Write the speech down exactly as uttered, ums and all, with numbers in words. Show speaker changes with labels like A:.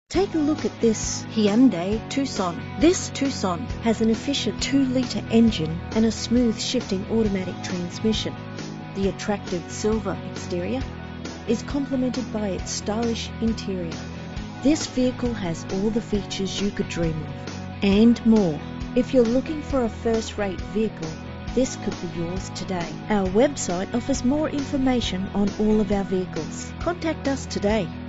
A: Take a look at this Hyundai Tucson. This Tucson has an efficient two litre engine and a smooth shifting automatic transmission. The attractive silver exterior is complemented by its stylish interior. This vehicle has all the features you could dream of and more. If you're looking for a first-rate vehicle, this could be yours today. Our website offers more information on all of our vehicles. Contact us today.